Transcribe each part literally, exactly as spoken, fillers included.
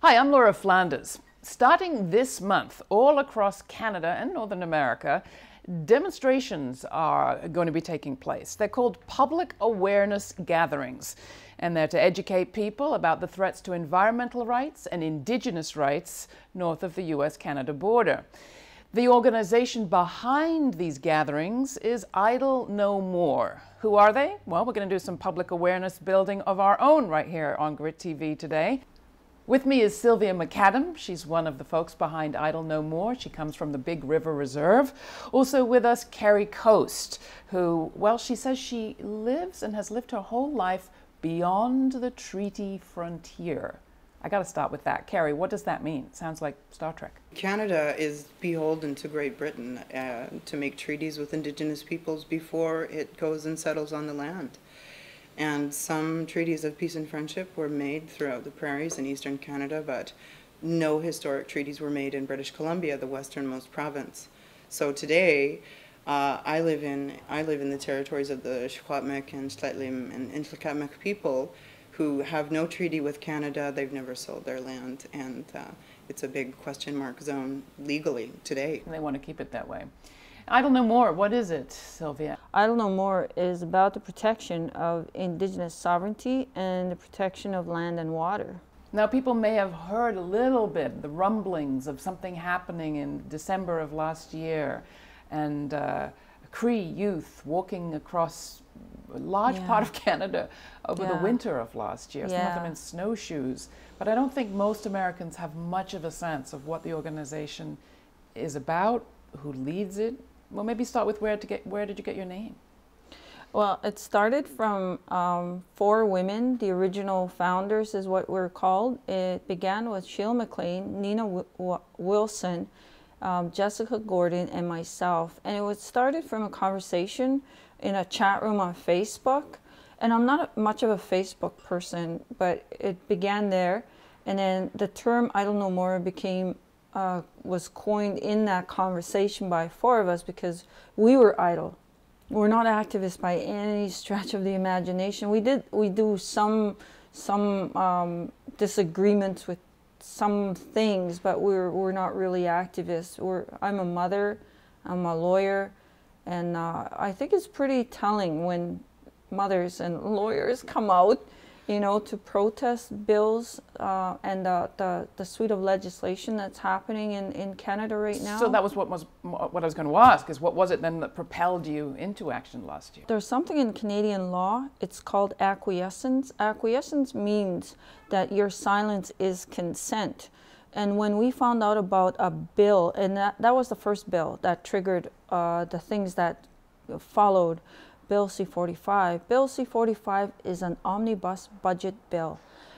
Hi, I'm Laura Flanders. Starting this month, all across Canada and Northern America, demonstrations are going to be taking place. They're called public awareness gatherings, and they're to educate people about the threats to environmental rights and Indigenous rights north of the U S Canada border. The organization behind these gatherings is Idle No More. Who are they? Well, we're going to do some public awareness building of our own right here on GRITtv today. With me is Sylvia McAdam. She's one of the folks behind Idle No More. She comes from the Big River Reserve. Also with us, Kerry, who, well, she says she lives and has lived her whole life beyond the treaty frontier. I got to start with that. Kerry, what does that mean? It sounds like Star Trek. Canada is beholden to Great Britain uh, to make treaties with Indigenous peoples before it goes and settles on the land. And some treaties of peace and friendship were made throughout the prairies in eastern Canada, but no historic treaties were made in British Columbia, the westernmost province. So today, uh, I live in I live in the territories of the Nlaka'pamux and Slightlim and Nlaka'pamux people, who have no treaty with Canada. They've never sold their land, and uh, it's a big question mark zone legally today. And they want to keep it that way. Idle No More, what is it, Sylvia? Idle No More is about the protection of Indigenous sovereignty and the protection of land and water. Now, people may have heard a little bit, the rumblings of something happening in December of last year, and uh, Cree youth walking across a large yeah. part of Canada over yeah. the winter of last year, some yeah. of them in snowshoes. But I don't think most Americans have much of a sense of what the organization is about, who leads it. Well, maybe start with where to get. Where did you get your name? Well, it started from um, four women. The original founders is what we're called. It began with Sheila McLean, Nina w Wilson, um, Jessica Gordon, and myself. And it was started from a conversation in a chat room on Facebook. And I'm not a, much of a Facebook person, but it began there. And then the term Idle No More became Uh, was coined in that conversation by four of us because we were idle. We're not activists by any stretch of the imagination. We did we do some some um, disagreements with some things, but we're we're not really activists. We're I'm a mother, I'm a lawyer, and uh, I think it's pretty telling when mothers and lawyers come out, you know, to protest bills uh, and the, the, the suite of legislation that's happening in, in Canada right now. So that was what was what I was going to ask, is what was it then that propelled you into action last year? There's something in Canadian law, it's called acquiescence. Acquiescence means that your silence is consent. And when we found out about a bill, and that, that was the first bill that triggered uh, the things that followed, Bill C forty-five. Bill C forty-five is an omnibus budget bill,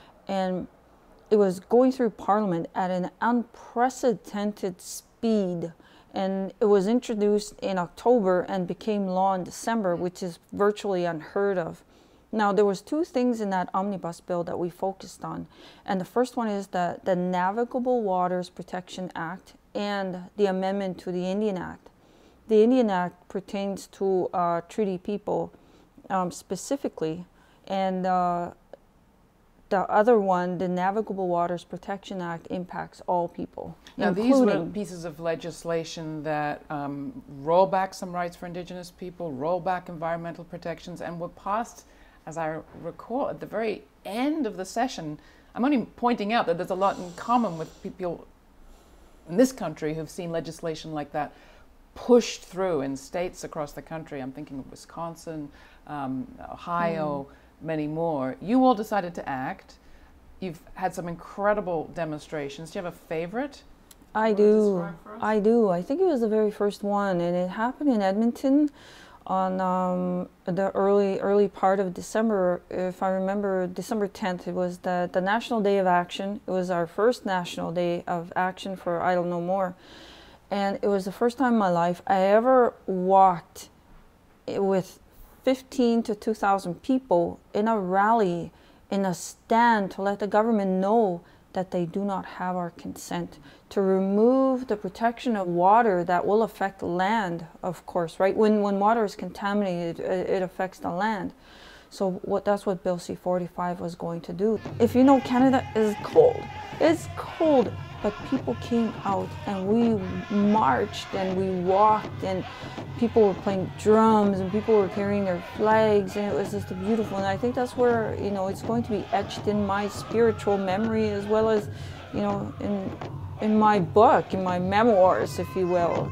and it was going through Parliament at an unprecedented speed, and it was introduced in October and became law in December, which is virtually unheard of. Now, there was two things in that omnibus bill that we focused on, and the first one is the, the Navigable Waters Protection Act and the amendment to the Indian Act. The Indian Act pertains to uh, treaty people um, specifically, and uh, the other one, the Navigable Waters Protection Act, impacts all people. Now, these were pieces of legislation that um, roll back some rights for Indigenous people, roll back environmental protections, and were passed, as I recall, at the very end of the session. I'm only pointing out that there's a lot in common with people in this country who've seen legislation like that pushed through in states across the country. I'm thinking of Wisconsin, um, Ohio, mm. many more. You all decided to act. You've had some incredible demonstrations. Do you have a favorite? I do. I do. I think it was the very first one, and it happened in Edmonton on um, the early early part of December. If I remember, December tenth. It was the the National Day of Action. It was our first National Day of Action for Idle No More. And it was the first time in my life I ever walked with fifteen to two thousand people in a rally, in a stand to let the government know that they do not have our consent, to remove the protection of water that will affect land, of course, right? When, when water is contaminated, it, it affects the land. So what, that's what Bill C forty-five was going to do. If you know, Canada is cold. It's cold, but people came out and we marched and we walked and people were playing drums and people were carrying their flags, and it was just beautiful. And I think that's where, you know, it's going to be etched in my spiritual memory as well as, you know, in, in my book, in my memoirs, if you will.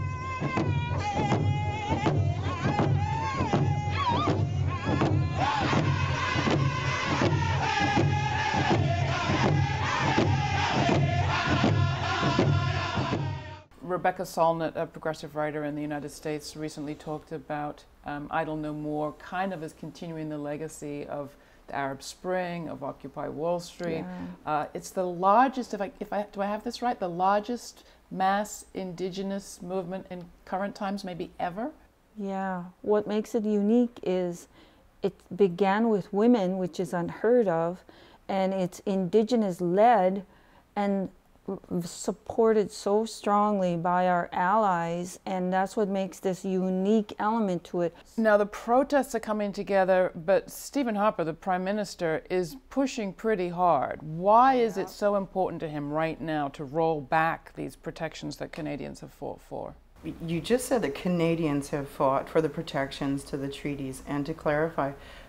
Rebecca Solnit, a progressive writer in the United States, recently talked about um, Idle No More kind of as continuing the legacy of the Arab Spring, of Occupy Wall Street. Yeah. Uh, it's the largest, if I, if I, do I have this right, the largest mass indigenous movement in current times, maybe ever? Yeah, what makes it unique is it began with women, which is unheard of, and it's indigenous led and supported so strongly by our allies, and that's what makes this unique element to it. Now the protests are coming together, but Stephen Harper, the Prime Minister, is pushing pretty hard. Why yeah. is it so important to him right now to roll back these protections that Canadians have fought for? You just said that Canadians have fought for the protections to the treaties, and to clarify,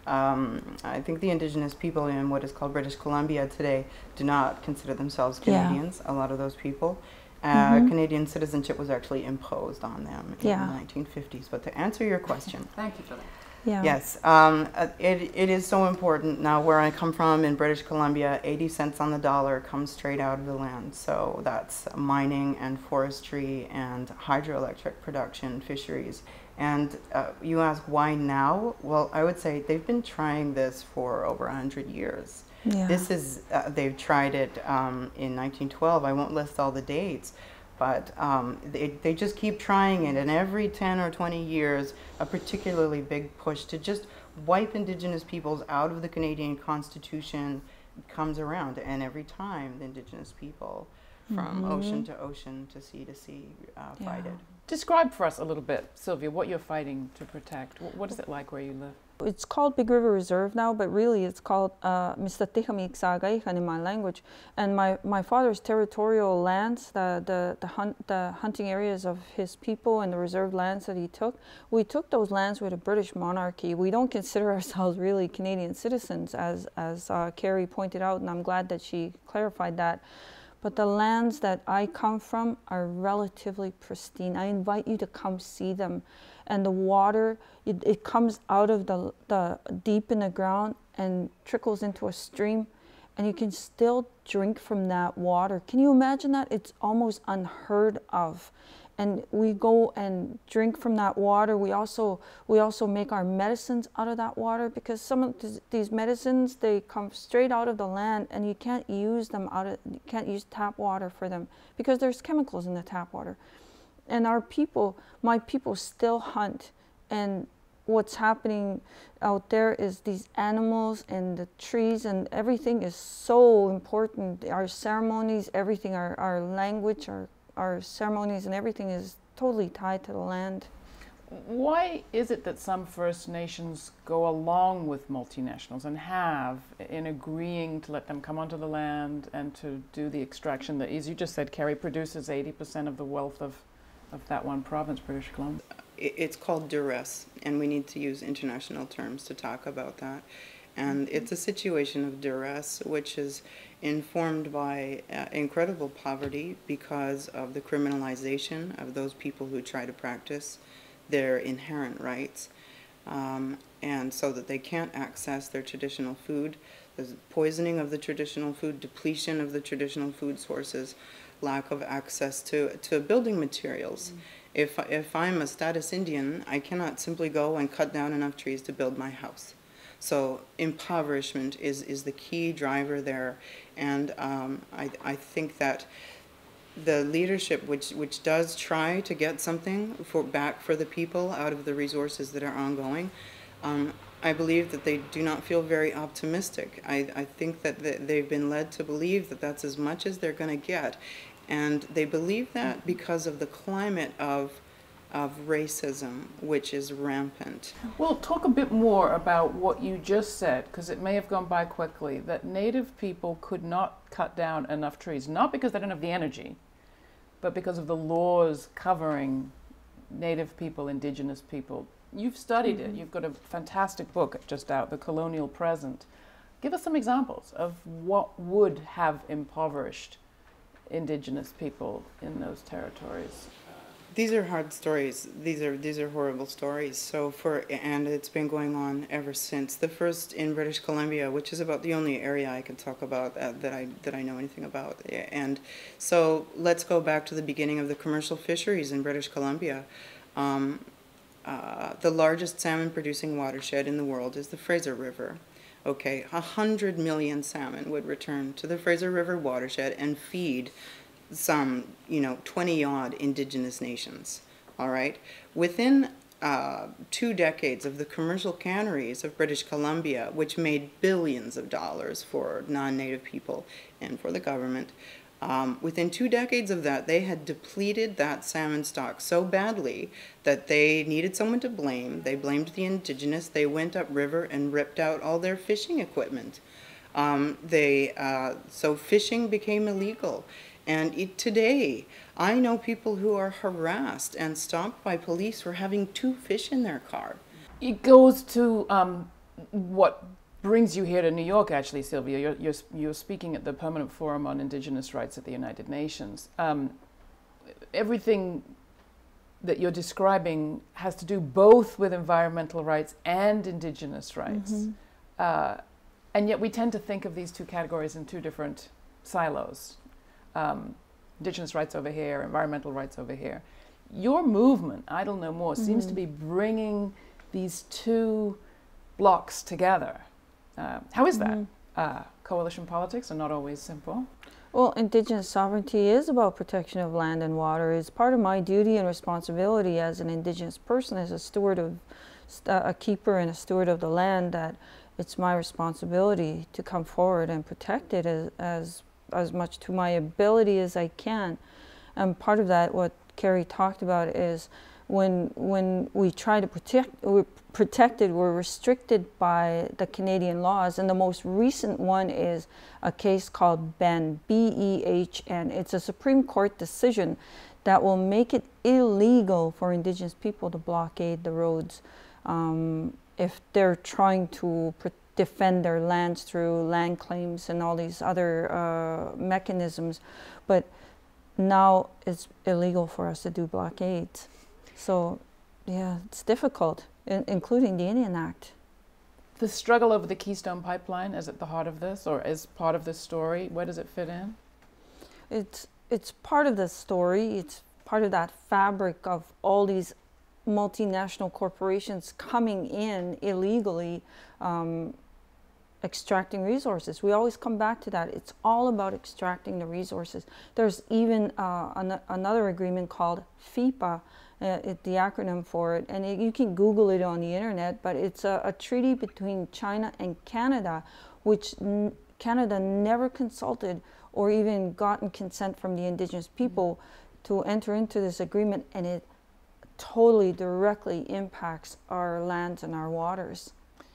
um, I think the Indigenous people in what is called British Columbia today do not consider themselves Canadians, yeah. a lot of those people. Uh, mm-hmm. Canadian citizenship was actually imposed on them in yeah. the nineteen fifties. But to answer your question. Thank you for that. Yeah. Yes, um, it, it is so important. Now, where I come from in British Columbia, eighty cents on the dollar comes straight out of the land. So that's mining and forestry and hydroelectric production, fisheries. And uh, you ask why now? Well, I would say they've been trying this for over one hundred years. Yeah. This is, uh, they've tried it um, in nineteen twelve. I won't list all the dates. But um, they, they just keep trying it, and every ten or twenty years, a particularly big push to just wipe Indigenous peoples out of the Canadian Constitution comes around, and every time the Indigenous people, from mm-hmm. ocean to ocean, to sea to sea, uh, yeah. fight it. Describe for us a little bit, Sylvia, what you're fighting to protect. What is it like where you live? It's called Big River Reserve now, but really it's called Nlaka'pamux in my language. And my, my father's territorial lands, the, the, the, hunt, the hunting areas of his people and the reserved lands that he took, we took those lands with a British monarchy. We don't consider ourselves really Canadian citizens, as, as uh, Kerry pointed out, and I'm glad that she clarified that. But the lands that I come from are relatively pristine. I invite you to come see them. And the water, it, it comes out of the, the deep in the ground and trickles into a stream, and you can still drink from that water. Can you imagine that? It's almost unheard of. And we go and drink from that water. We also, we also make our medicines out of that water, because some of th these medicines, they come straight out of the land, and you can't use them out of, you can't use tap water for them because there's chemicals in the tap water. And our people, my people still hunt, and what's happening out there is these animals and the trees and everything is so important. Our ceremonies, everything, our, our language, our, our ceremonies and everything is totally tied to the land. Why is it that some First Nations go along with multinationals and have in agreeing to let them come onto the land and to do the extraction that, as you just said, Kerry, produces eighty percent of the wealth of of that one province, British Columbia? It's called duress, and we need to use international terms to talk about that. And it's a situation of duress which is informed by uh, incredible poverty because of the criminalization of those people who try to practice their inherent rights, um, and so that they can't access their traditional food. There's poisoning of the traditional food, depletion of the traditional food sources, lack of access to, to building materials. Mm. If, if I'm a status Indian, I cannot simply go and cut down enough trees to build my house. So impoverishment is, is the key driver there. And um, I, I think that the leadership which, which does try to get something for, back for the people out of the resources that are ongoing, um, I believe that they do not feel very optimistic. I, I think that they've been led to believe that that's as much as they're going to get. And they believe that because of the climate of of racism, which is rampant. Well, talk a bit more about what you just said, because it may have gone by quickly, that Native people could not cut down enough trees, not because they don't have the energy, but because of the laws covering Native people, Indigenous people. You've studied mm-hmm. it. You've got a fantastic book just out, The Colonial Present. Give us some examples of what would have impoverished Indigenous people in those territories. These are hard stories. These are these are horrible stories. So for and it's been going on ever since. The first in British Columbia, which is about the only area I can talk about uh, that I that I know anything about. And so let's go back to the beginning of the commercial fisheries in British Columbia. Um, uh, the largest salmon-producing watershed in the world is the Fraser River. Okay, a hundred million salmon would return to the Fraser River watershed and feed some, you know, twenty odd indigenous nations, all right? Within uh, two decades of the commercial canneries of British Columbia, which made billions of dollars for non-native people and for the government, um, within two decades of that, they had depleted that salmon stock so badly that they needed someone to blame. They blamed the indigenous. They went upriver and ripped out all their fishing equipment. Um, they, uh, so fishing became illegal. And it, today, I know people who are harassed and stopped by police for having two fish in their car. It goes to um, what brings you here to New York, actually, Sylvia. You're, you're, you're speaking at the Permanent Forum on Indigenous Rights at the United Nations. Um, everything that you're describing has to do both with environmental rights and Indigenous rights. Mm-hmm. uh, and yet we tend to think of these two categories in two different silos. Um, Indigenous rights over here, environmental rights over here. Your movement, Idle No More, mm-hmm. seems to be bringing these two blocks together. Uh, how is that? Mm-hmm. uh, coalition politics are not always simple. Well, Indigenous sovereignty is about protection of land and water. It's part of my duty and responsibility as an Indigenous person, as a steward of, uh, a keeper and a steward of the land, that it's my responsibility to come forward and protect it as, as as much to my ability as I can. And part of that, what Kerry talked about, is when when we try to protect, we're protected, we're restricted by the Canadian laws. And the most recent one is a case called Ben, B E H N. It's a Supreme Court decision that will make it illegal for Indigenous people to blockade the roads um, if they're trying to protect defend their lands through land claims and all these other uh, mechanisms. But now it's illegal for us to do blockades. So yeah, it's difficult, in, including the Indian Act. The struggle over the Keystone Pipeline is at the heart of this, or is part of this story. Where does it fit in? It's, it's part of the story. It's part of that fabric of all these multinational corporations coming in illegally, um, extracting resources. We always come back to that. It's all about extracting the resources. There's even uh, an another agreement called FIPA, uh, it, the acronym for it, and it, you can Google it on the internet, but it's a, a treaty between China and Canada, which n Canada never consulted or even gotten consent from the Indigenous people to enter into this agreement, and it totally directly impacts our lands and our waters.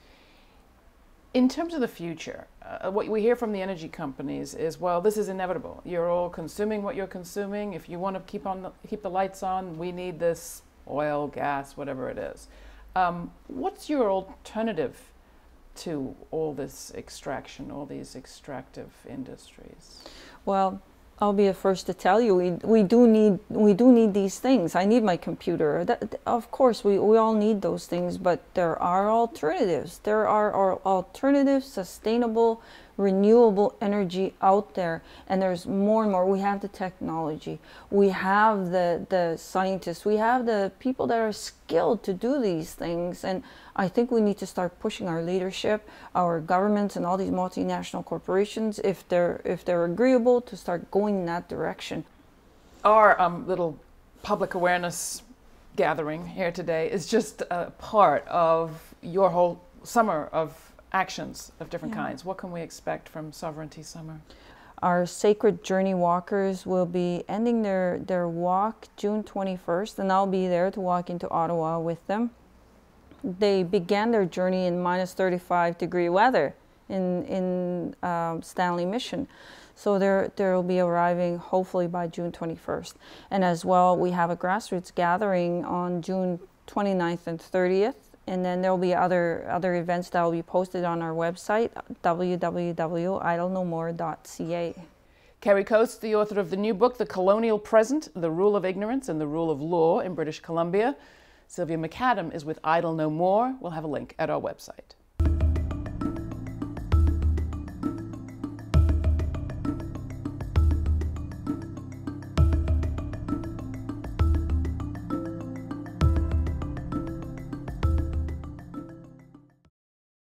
In terms of the future, uh, what we hear from the energy companies is, well, this is inevitable. You're all consuming what you're consuming. If you want to keep on the, keep the lights on, we need this oil, gas, whatever it is. Um, what's your alternative to all this extraction, all these extractive industries? Well, I'll be the first to tell you, we, we do need we do need these things. I need my computer. That, of course, we, we all need those things, but there are alternatives. There are, are alternative, sustainable, renewable energy out there, and there's more and more. We have the technology. We have the, the scientists. We have the people that are skilled to do these things, and I think we need to start pushing our leadership, our governments, and all these multinational corporations, if they're if they're agreeable, to start going in that direction. Our um, little public awareness gathering here today is just a part of your whole summer of actions of different yeah. kinds. What can we expect from Sovereignty Summer? Our Sacred Journey walkers will be ending their, their walk June twenty-first, and I'll be there to walk into Ottawa with them. They began their journey in minus thirty-five degree weather in, in um, Stanley Mission. So they're, they'll be arriving hopefully by June twenty-first. And as well, we have a grassroots gathering on June twenty-ninth and thirtieth. And then there'll be other, other events that will be posted on our website, w w w dot idle no more dot c a. Kerry Coates, the author of the new book, The Colonial Present, The Rule of Ignorance and the Rule of Law in British Columbia. Sylvia McAdam is with Idle No More. We'll have a link at our website.